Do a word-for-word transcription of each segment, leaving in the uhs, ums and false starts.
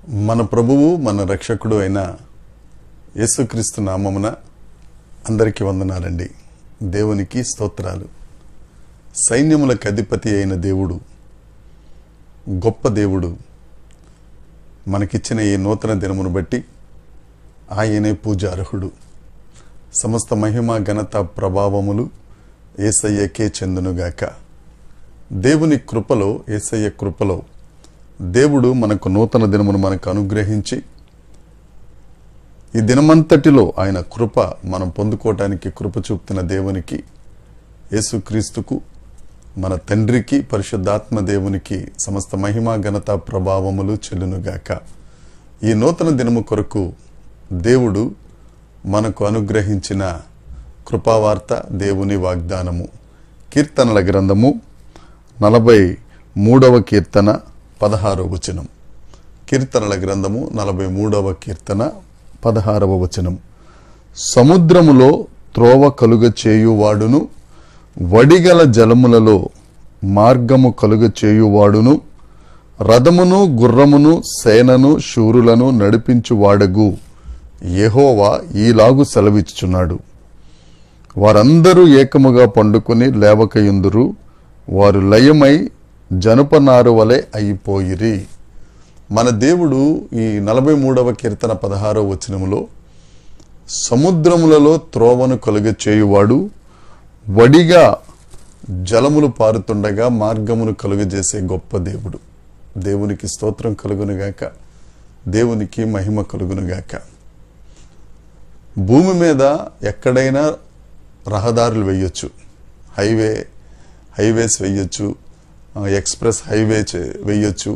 మన ప్రభువు మన రక్షకుడు అయిన యేసుక్రీస్తు నామమున అందరికీ వందనాలండి. దేవునికి స్తోత్రాలు. సైన్యములకు అధిపతి అయిన దేవుడు, గొప్ప దేవుడు మనకిచ్చిన ఈ నూతన దినమును బట్టి ఆయనే పూజార్హుడు. సమస్త మహిమ ఘనత ప్రభావములు యేసయ్యకే చెందునుగాక. దేవుని కృపలో, యేసయ్య కృపలో దేవుడు మనకు నూతన దినమును మనకు అనుగ్రహించి ఈ దినమంతటిలో ఆయన కృప మనం పొందుకోవటానికి కృప చూపుతున్న దేవునికి, యేసుక్రీస్తుకు, మన తండ్రికి, పరిశుద్ధాత్మ దేవునికి సమస్త మహిమ ఘనత ప్రభావములు చెల్లునుగాక. ఈ నూతన దినము కొరకు దేవుడు మనకు అనుగ్రహించిన కృపావార్త, దేవుని వాగ్దానము. కీర్తనల గ్రంథము నలభై మూడవ కీర్తన పదహారవ వచనం. కీర్తనల గ్రంథము నలభై మూడవ కీర్తన పదహారవ వచనం. సముద్రములో త్రోవ కలుగ చేయువాడును, వడిగల జలములలో మార్గము కలుగ చేయువాడును, రథమును గుర్రమును సేనను శూరులను నడిపించువాడగు యెహోవా ఈలాగు సెలవిచ్చుచున్నాడు. వారందరూ ఏకముగా పండుకొని లేవకయుందురు, వారు లయమై జనపనారు వలె అయిపోయిరి. మన దేవుడు ఈ నలభై మూడవ కీర్తన పదహారవ వచనములో సముద్రములలో త్రోవను కలుగ చేయువాడు, వడిగా జలములు పారుతుండగా మార్గమును కలుగజేసే గొప్ప దేవుడు. దేవునికి స్తోత్రం కలుగునుగాక, దేవునికి మహిమ కలుగునుగాక. భూమి మీద ఎక్కడైనా రహదారులు వేయొచ్చు, హైవే హైవేస్ వేయొచ్చు, ఎక్స్ప్రెస్ హైవే వేయొచ్చు,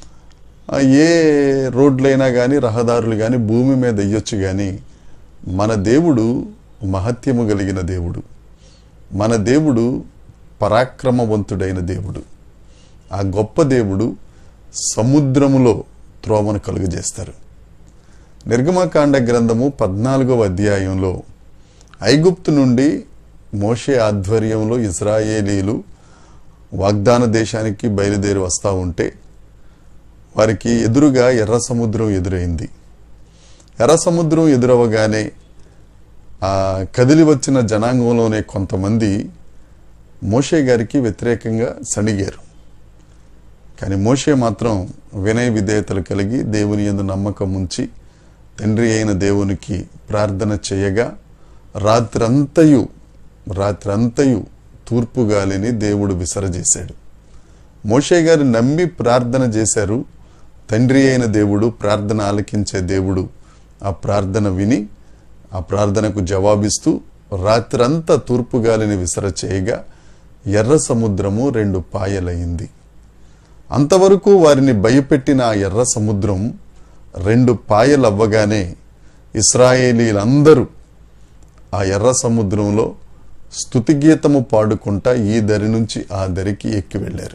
ఏ రోడ్లైనా కానీ రహదారులు కానీ భూమి మీద వేయొచ్చు. కానీ మన దేవుడు మహత్యము కలిగిన దేవుడు, మన దేవుడు పరాక్రమవంతుడైన దేవుడు. ఆ గొప్ప దేవుడు సముద్రములో త్రోవను కలుగజేస్తారు. నిర్గమకాండ గ్రంథము పద్నాలుగవ అధ్యాయంలో ఐగుప్తు నుండి మోషే ఆధ్వర్యంలో ఇశ్రాయేలీలు వాగ్దాన దేశానికి బయలుదేరి వస్తూ ఉంటే వారికి ఎదురుగా ఎర్ర సముద్రం ఎదురైంది. ఎర్ర సముద్రం ఎదురవగానే ఆ కదిలి వచ్చిన జనాంగంలోనే కొంతమంది మోషే గారికి వ్యతిరేకంగా సణిగారు. కానీ మోషే మాత్రం వినయ విధేయతలు కలిగి దేవుని యందు నమ్మకం ఉంచి తండ్రి అయిన దేవునికి ప్రార్థన చేయగా రాత్రంతయు రాత్రంతయు తూర్పు గాలిని దేవుడు విసరజేశాడు. మోషే గారు నమ్మి ప్రార్థన చేశారు. తండ్రి అయిన దేవుడు, ప్రార్థన ఆలకించే దేవుడు ఆ ప్రార్థన విని ఆ ప్రార్థనకు జవాబిస్తూ రాత్రంతా తూర్పు గాలిని విసర చేయగా ఎర్ర సముద్రము రెండు పాయలయింది. అంతవరకు వారిని భయపెట్టిన ఆ ఎర్ర సముద్రం రెండు పాయలవ్వగానే ఇశ్రాయేలీలందరూ ఆ ఎర్ర సముద్రంలో స్తుతిగీతము పాడుకుంటా ఈ దరి నుంచి ఆ దరికి ఎక్కి వెళ్ళారు.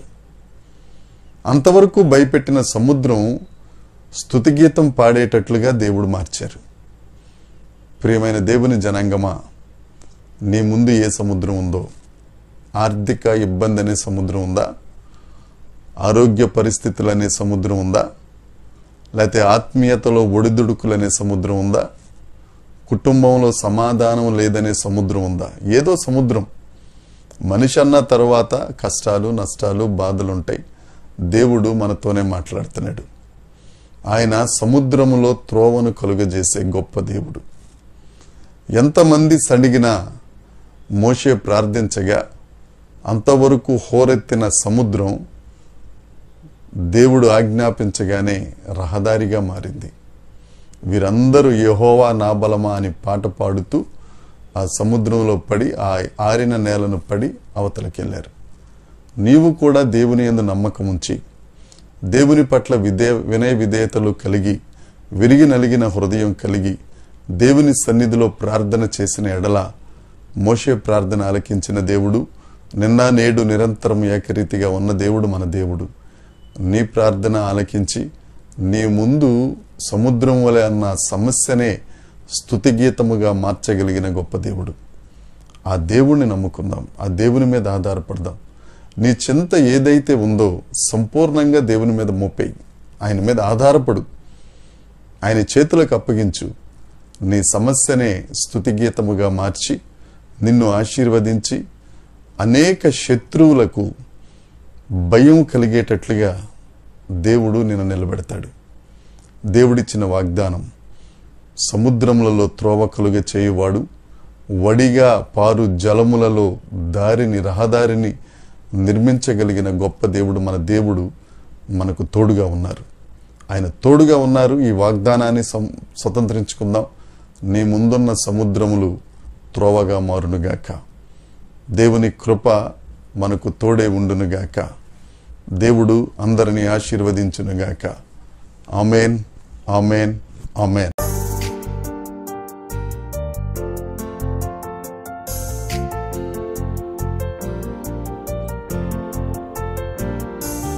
అంతవరకు భయపెట్టిన సముద్రం స్తుతిగీతం పాడేటట్లుగా దేవుడు మార్చారు. ప్రియమైన దేవుని జనాంగమా, నీ ముందు ఏ సముద్రం ఉందో? ఆర్థిక ఇబ్బంది అనే సముద్రం ఉందా? ఆరోగ్య పరిస్థితులు అనే సముద్రం ఉందా? లేకపోతే ఆత్మీయతలో ఒడిదుడుకులనే సముద్రం ఉందా? కుటుంబంలో సమాధానం లేదనే సముద్రం ఉందా? ఏదో సముద్రం. మనిషి అన్న తర్వాత కష్టాలు, నష్టాలు, బాధలుంటాయి. దేవుడు మనతోనే మాట్లాడుతున్నాడు. ఆయన సముద్రములో త్రోవను కలుగజేసే గొప్ప దేవుడు. ఎంతమంది సణిగినా మోషే ప్రార్థించగా అంతవరకు హోరెత్తిన సముద్రం దేవుడు ఆజ్ఞాపించగానే రహదారిగా మారింది. వీరందరూ యెహోవా నా బలమా అని పాట పాడుతూ ఆ సముద్రంలో పడి ఆ ఆరిన నేలను పడి అవతలకెళ్ళారు. నీవు కూడా దేవుని యందు నమ్మకం ఉంచి దేవుని పట్ల విధే వినయ విధేయతలు కలిగి విరిగి నలిగిన హృదయం కలిగి దేవుని సన్నిధిలో ప్రార్థన చేసిన ఎడల మోషే ప్రార్థన ఆలకించిన దేవుడు, నిన్న నేడు నిరంతరం ఏకరీతిగా ఉన్న దేవుడు మన దేవుడు. నీ ప్రార్థన ఆలకించి నీ ముందు సముద్రం వలె అన్న సమస్యనే స్తుతిగీతముగా మార్చగలిగిన గొప్ప దేవుడు. ఆ దేవుణ్ణి నమ్ముకుందాం, ఆ దేవుని మీద ఆధారపడదాం. నీ చింత ఏదైతే ఉందో సంపూర్ణంగా దేవుని మీద మోపేయి, ఆయన మీద ఆధారపడు. ఆయన చేతులకు అప్పగించు. నీ సమస్యనే స్తుతిగీతముగా మార్చి నిన్ను ఆశీర్వదించి అనేక శత్రువులకు భయం కలిగేటట్లుగా దేవుడు నిన్ను నిలబెడతాడు. దేవుడిచ్చిన వాగ్దానం, సముద్రములలో త్రోవ కలుగ చేయువాడు, వడిగా పారు జలములలో దారిని రహదారిని నిర్మించగలిగిన గొప్ప దేవుడు మన దేవుడు మనకు తోడుగా ఉన్నారు. ఆయన తోడుగా ఉన్నారు. ఈ వాగ్దానాన్ని స్వతంత్రించుకుందాం. నీ ముందున్న సముద్రములు త్రోవగా మారునుగాక. దేవుని కృప మనకు తోడే ఉండునుగాక. దేవుడు అందరినీ ఆశీర్వదించునుగాక. Amen, amen, amen.